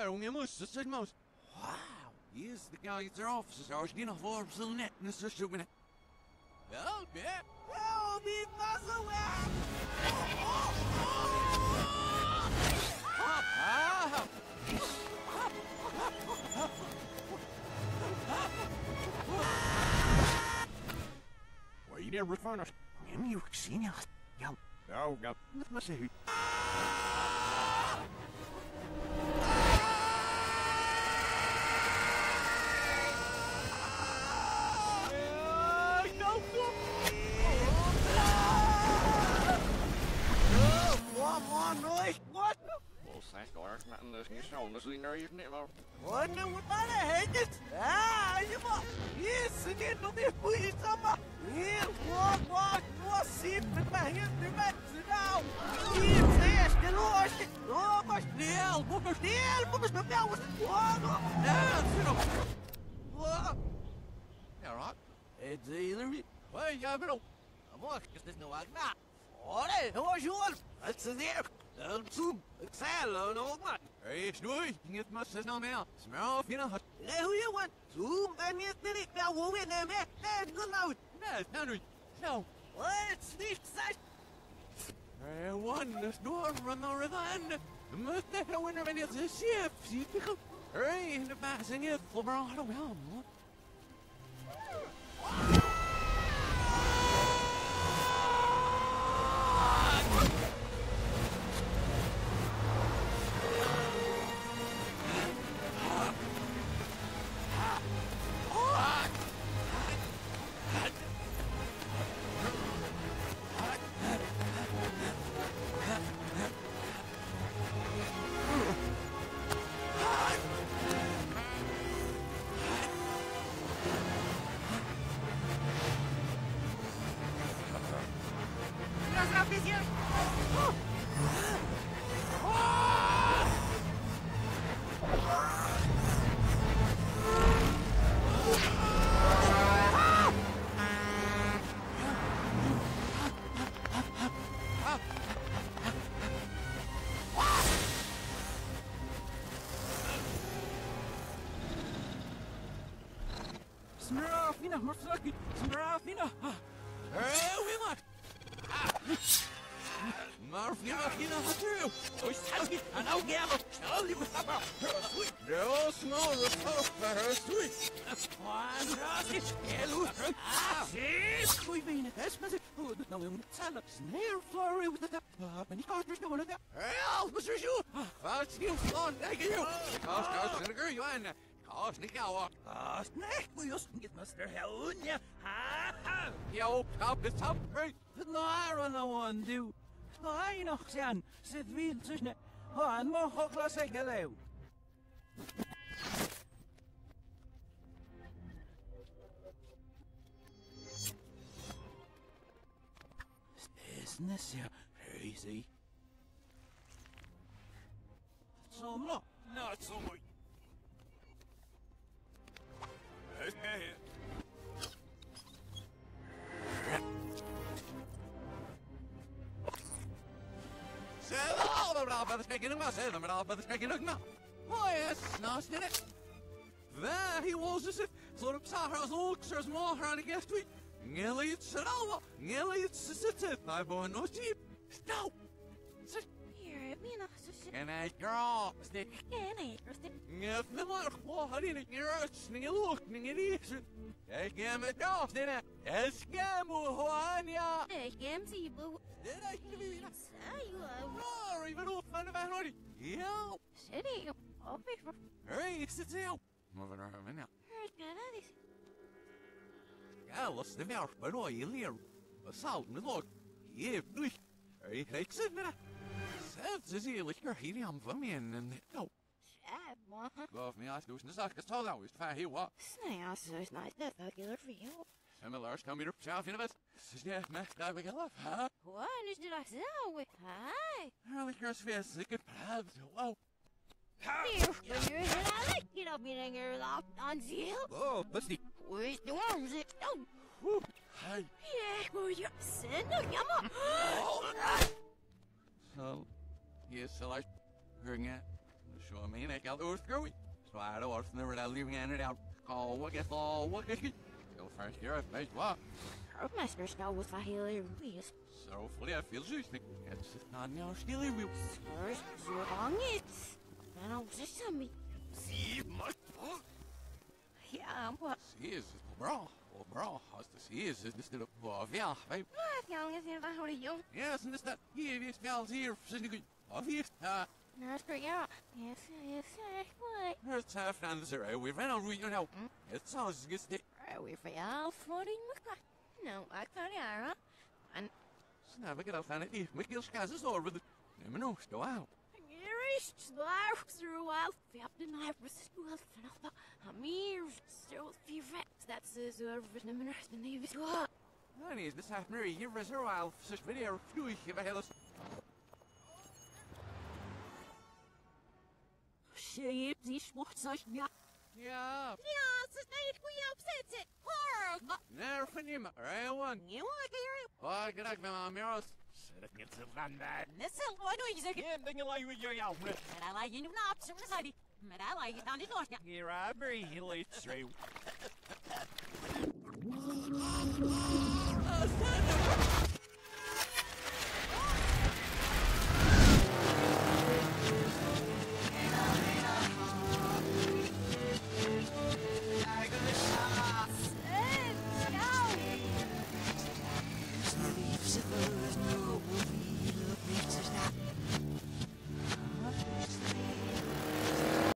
Wow, yes, the guys are officers are getting off our net and it's just doing it. Well, yeah. Help me, muscle. Well, you never found us. You seen us? Yeah. No, no. Let's see. What? Well, thank God, nothing this new song is in there, isn't it? What the heck is that? Yes, and it will be free summer. Here, what, see, but my hands are back now. Here, says the Lord. Oh, my still, but now was what? All right. It's either. Well, yeah, but I'm walking, because there's no one now. Olha, hoje, let's there. Zoom, exhalo, no man. Hey, snoei, niet mas nou meer. Smell, you know. Hey, who you want? Zoom, and it's the now we'll win them. Hey, good out. No. Let's leave such. Hey, one, the door run the river and must the winner when it's a ship. See, pickle. Hey, the passing it for broad well. Smirafina! Hey, we want! Marfina, through! So it's and I'll gamble! Tell you with her sweet! No small report for her sweet! One rusty! Hello! See? We've been at this message. No, we won't tell us. Snare flurry with the many cartridges no one of that. Hell, Mr. Shoe! Fast you, son, thank you! Cost vinegar, you and. Snake, we just get Mr. Helena. Ha! Yo, top is top, right? No, I don't know one, do. No, I know, son. Sit real, isn't it? Oh, and more hot glass I get out. Isn't this crazy? So, no, not so much. Oh, yes, nice, did it? There he was, as if sort of Sahara's orchard's more hard to get to it. Nearly it's an hour, nearly it's a city. I bought no cheap. Stop! Can I draw? Stick. If the mark was in it, you're a look, I can't make off, did I? Yes, Gamuania. Did I give you that? Even off on the vanity. Yeah. City, I'll be for. Hey, sit down. Moving around now. Ja, was de werf, maar nou je leer. We zouden het ook. Je hebt hij heeft zin in. Zelfs is hij lekker hier aan van me en nou. Geloof me, als dus de zaak is toch nou is het heel wat. Nee, als het is niet dat regular voor jou. Similar, kom hier op zelf in de wet. Ja, maar daar ben ik al af, hè? Wat is dit als nou? Hi. Lekker vis, ik heb het. Wow. Get up in here, on zeal. Oh, what's the? Where's the worms? Oh. Hi. Yeah, where you send a yama? So, yes, so I heard it. So I mean, I got those screwy. So I don't want to never that leaving it out. Call what gets all what gets. Go first here, I face what. Hermasters know with my healer wheels. So fully I feel juicy. It's not now still in wheels. First, so long it's. And I'll just tell me. See, much. Yeah, what? See, is bra. Oh, bra. How's the see is this little yeah, right? What? Young is in how do you? Yes, and this that here is fells here. Sitting good. Obvious. That's great, yeah. Yes, what? Here's half down the zero. We ran on route now. It's all just get. We fell floating with that. No, I can't hear. And Snap, get out on it. Mikhail's gas is over the. Never know, still out. Irish, Slar, throughout, Captain Iris, Well, Amir, still few reps. That's his written in the name of what? Honey, this half Mary, here is her while such video fluid if I had us. She is what's such yeah. Yeah. Yeah, it's night we upset it. Horror. Never for him. Right one. You want to hear it? Oh, good luck, my mirrors. Set it to run that. This is what do you say? Yeah, then you like with your out. And I like you not some society. But I like it on the north. Here I breathe, late straight.